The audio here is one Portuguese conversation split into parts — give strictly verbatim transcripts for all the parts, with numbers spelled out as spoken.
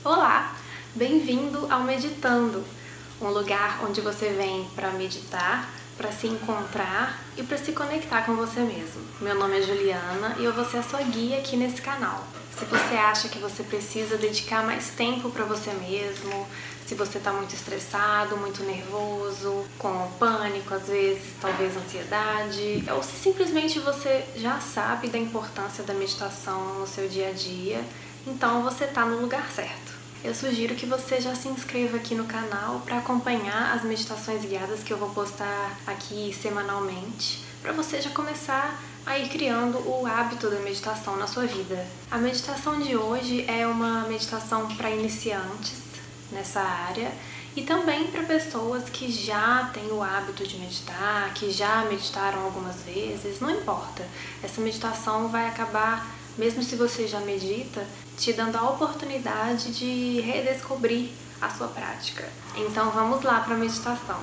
Olá, bem-vindo ao Meditando, um lugar onde você vem para meditar, para se encontrar e para se conectar com você mesmo. Meu nome é Juliana e eu vou ser a sua guia aqui nesse canal. Se você acha que você precisa dedicar mais tempo para você mesmo, se você está muito estressado, muito nervoso, com pânico às vezes, talvez ansiedade, ou se simplesmente você já sabe da importância da meditação no seu dia a dia, então você está no lugar certo. Eu sugiro que você já se inscreva aqui no canal para acompanhar as meditações guiadas que eu vou postar aqui semanalmente, para você já começar a ir criando o hábito da meditação na sua vida. A meditação de hoje é uma meditação para iniciantes nessa área e também para pessoas que já têm o hábito de meditar, que já meditaram algumas vezes, não importa. Essa meditação vai acabar, mesmo se você já medita, te dando a oportunidade de redescobrir a sua prática. Então vamos lá para a meditação.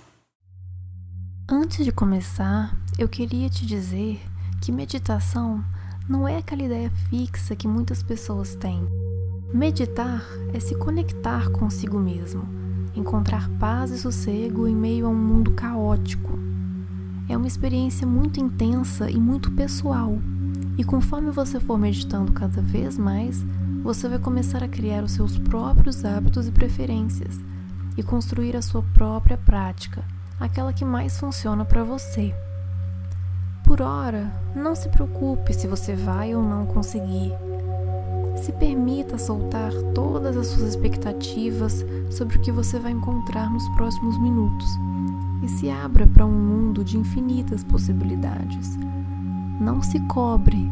Antes de começar, eu queria te dizer que meditação não é aquela ideia fixa que muitas pessoas têm. Meditar é se conectar consigo mesmo, encontrar paz e sossego em meio a um mundo caótico. É uma experiência muito intensa e muito pessoal. E conforme você for meditando cada vez mais, você vai começar a criar os seus próprios hábitos e preferências e construir a sua própria prática, aquela que mais funciona para você. Por ora, não se preocupe se você vai ou não conseguir. Se permita soltar todas as suas expectativas sobre o que você vai encontrar nos próximos minutos e se abra para um mundo de infinitas possibilidades. Não se cobre.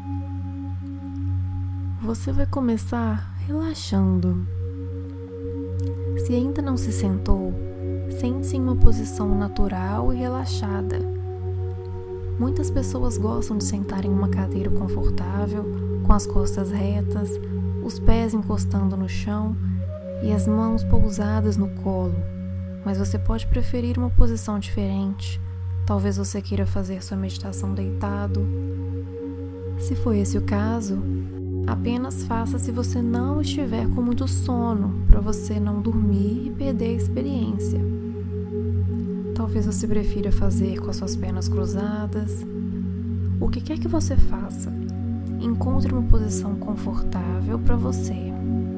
Você vai começar relaxando. Se ainda não se sentou, sente-se em uma posição natural e relaxada. Muitas pessoas gostam de sentar em uma cadeira confortável, com as costas retas, os pés encostando no chão e as mãos pousadas no colo, mas você pode preferir uma posição diferente. Talvez você queira fazer sua meditação deitado. Se for esse o caso, apenas faça se você não estiver com muito sono, para você não dormir e perder a experiência. Talvez você prefira fazer com as suas pernas cruzadas. O que quer que você faça, encontre uma posição confortável para você.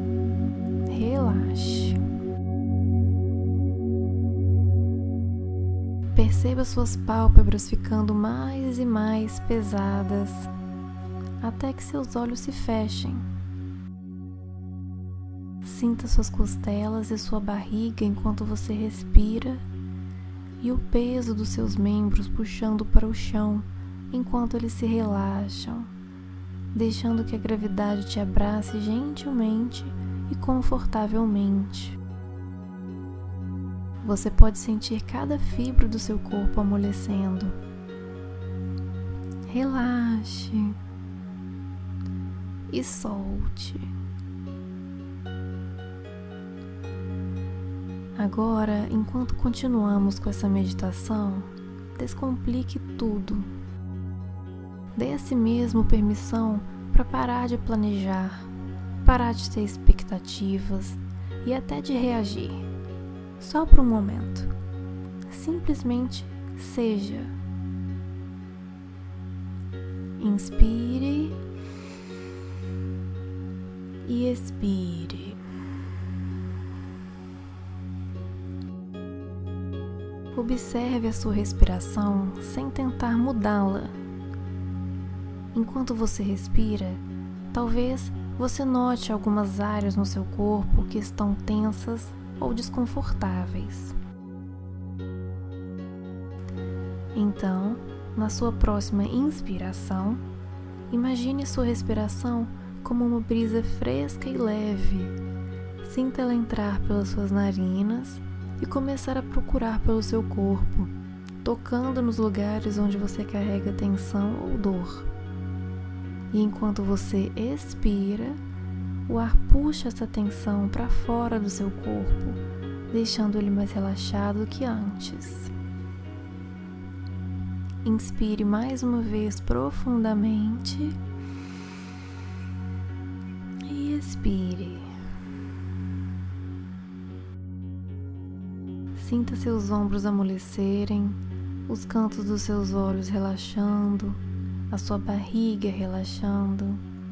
Relaxe. Perceba suas pálpebras ficando mais e mais pesadas, até que seus olhos se fechem. Sinta suas costelas e sua barriga enquanto você respira e o peso dos seus membros puxando para o chão enquanto eles se relaxam, deixando que a gravidade te abrace gentilmente e confortavelmente. Você pode sentir cada fibra do seu corpo amolecendo. Relaxe e solte. Agora, enquanto continuamos com essa meditação, descomplique tudo. Dê a si mesmo permissão para parar de planejar, parar de ter expectativas e até de reagir. Só por um momento. Simplesmente seja. Inspire e expire. Observe a sua respiração sem tentar mudá-la. Enquanto você respira, talvez você note algumas áreas no seu corpo que estão tensas ou desconfortáveis. Então, na sua próxima inspiração, imagine sua respiração como uma brisa fresca e leve. Sinta ela entrar pelas suas narinas e começar a procurar pelo seu corpo, tocando nos lugares onde você carrega tensão ou dor. E enquanto você expira, o ar puxa essa tensão para fora do seu corpo, deixando ele mais relaxado que antes. Inspire mais uma vez profundamente e expire. Sinta seus ombros amolecerem, os cantos dos seus olhos relaxando, a sua barriga relaxando.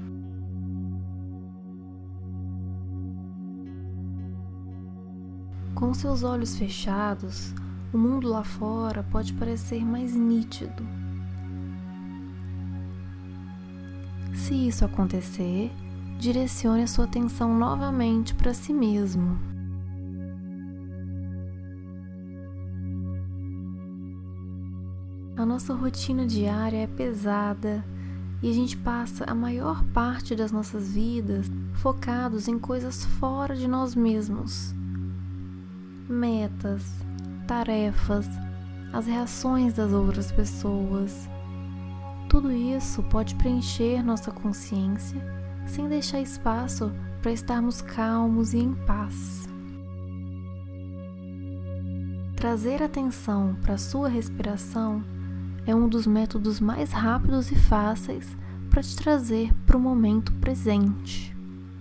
Com seus olhos fechados, o mundo lá fora pode parecer mais nítido. Se isso acontecer, direcione a sua atenção novamente para si mesmo. A nossa rotina diária é pesada e a gente passa a maior parte das nossas vidas focados em coisas fora de nós mesmos. Metas, tarefas, as reações das outras pessoas. Tudo isso pode preencher nossa consciência sem deixar espaço para estarmos calmos e em paz. Trazer atenção para a sua respiração é um dos métodos mais rápidos e fáceis para te trazer para o momento presente.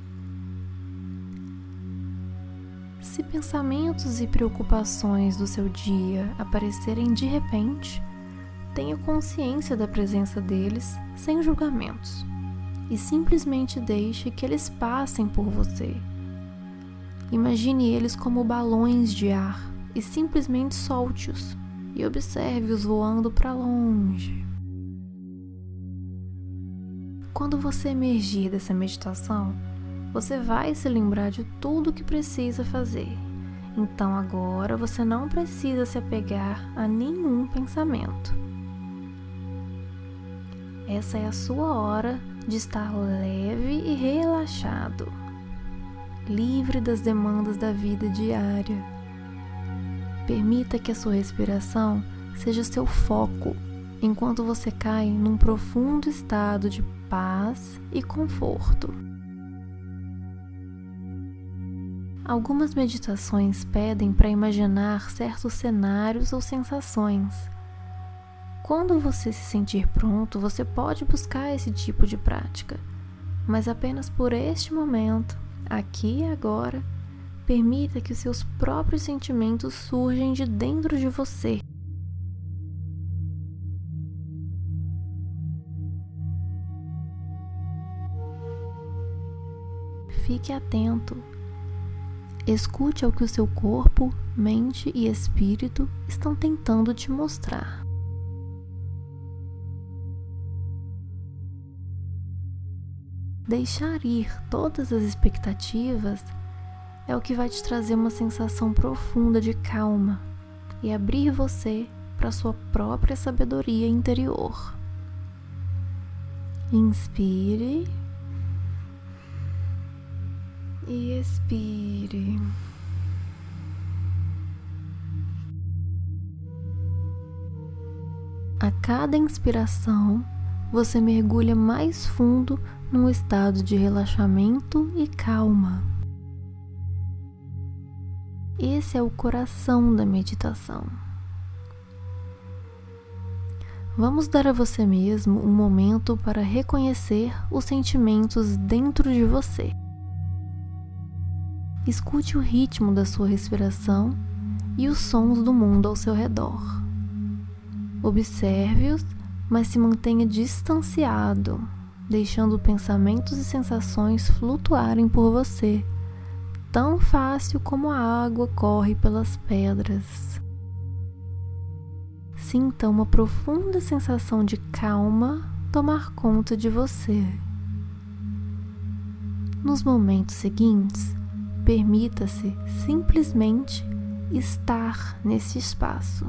Se pensamentos e preocupações do seu dia aparecerem de repente, tenha consciência da presença deles sem julgamentos e simplesmente deixe que eles passem por você. Imagine eles como balões de ar e simplesmente solte-os e observe-os voando para longe. Quando você emergir dessa meditação, você vai se lembrar de tudo o que precisa fazer. Então agora você não precisa se apegar a nenhum pensamento. Essa é a sua hora de estar leve e relaxado, livre das demandas da vida diária. Permita que a sua respiração seja seu foco, enquanto você cai num profundo estado de paz e conforto. Algumas meditações pedem para imaginar certos cenários ou sensações. Quando você se sentir pronto, você pode buscar esse tipo de prática, mas apenas por este momento, aqui e agora, permita que os seus próprios sentimentos surjam de dentro de você. Fique atento. Escute ao que o seu corpo, mente e espírito estão tentando te mostrar. Deixar ir todas as expectativas é o que vai te trazer uma sensação profunda de calma e abrir você para a sua própria sabedoria interior. Inspire e expire. A cada inspiração, você mergulha mais fundo num estado de relaxamento e calma. Esse é o coração da meditação. Vamos dar a você mesmo um momento para reconhecer os sentimentos dentro de você. Escute o ritmo da sua respiração e os sons do mundo ao seu redor. Observe-os, mas se mantenha distanciado, deixando pensamentos e sensações flutuarem por você, tão fácil como a água corre pelas pedras. Sinta uma profunda sensação de calma tomar conta de você. Nos momentos seguintes, permita-se simplesmente estar nesse espaço.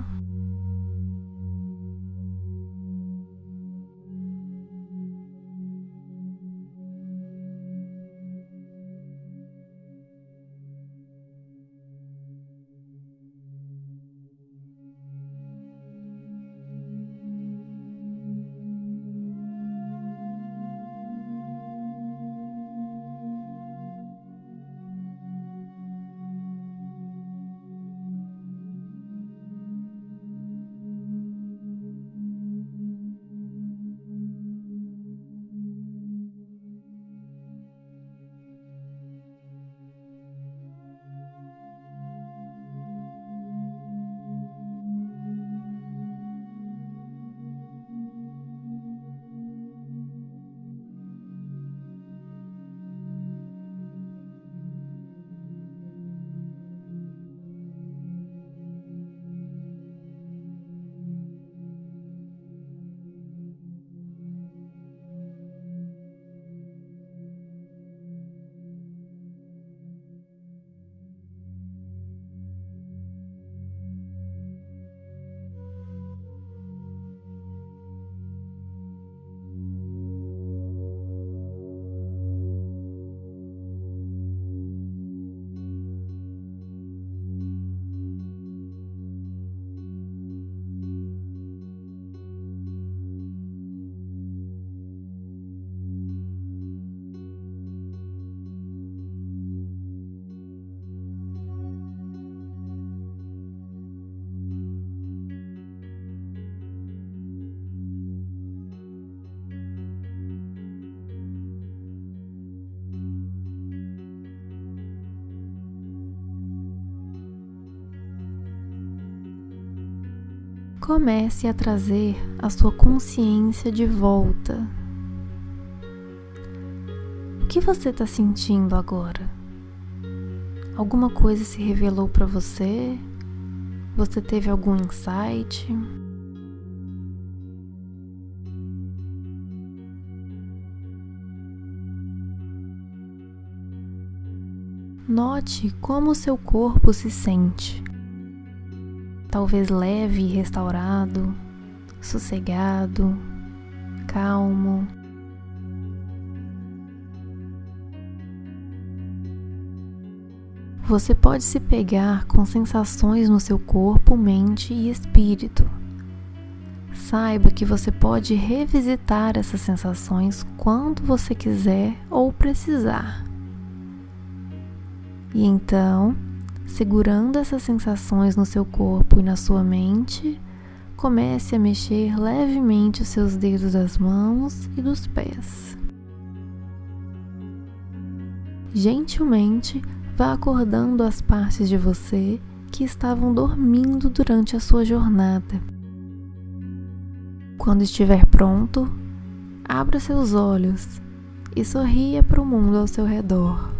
comece a trazer a sua consciência de volta. O que você está sentindo agora? Alguma coisa se revelou para você? Você teve algum insight? Note como o seu corpo se sente. Talvez leve e restaurado, sossegado, calmo. Você pode se pegar com sensações no seu corpo, mente e espírito. Saiba que você pode revisitar essas sensações quando você quiser ou precisar. E então, segurando essas sensações no seu corpo e na sua mente, comece a mexer levemente os seus dedos das mãos e dos pés. Gentilmente, vá acordando as partes de você que estavam dormindo durante a sua jornada. Quando estiver pronto, abra seus olhos e sorria para o mundo ao seu redor.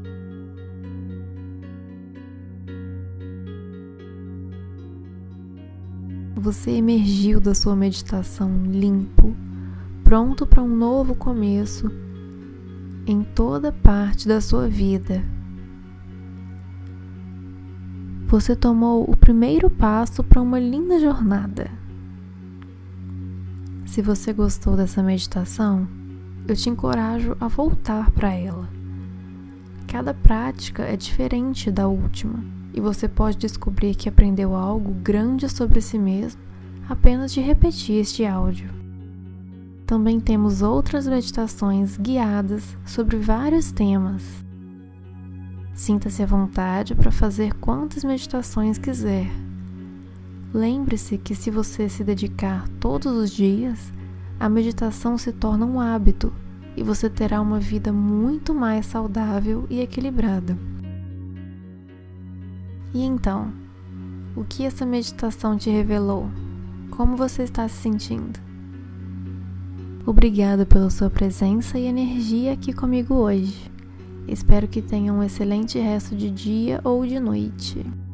Você emergiu da sua meditação limpo, pronto para um novo começo em toda parte da sua vida. Você tomou o primeiro passo para uma linda jornada. Se você gostou dessa meditação, eu te encorajo a voltar para ela. Cada prática é diferente da última. E você pode descobrir que aprendeu algo grande sobre si mesmo apenas de repetir este áudio. Também temos outras meditações guiadas sobre vários temas. Sinta-se à vontade para fazer quantas meditações quiser. Lembre-se que se você se dedicar todos os dias, a meditação se torna um hábito e você terá uma vida muito mais saudável e equilibrada. E então, o que essa meditação te revelou? Como você está se sentindo? Obrigada pela sua presença e energia aqui comigo hoje. Espero que tenha um excelente resto de dia ou de noite.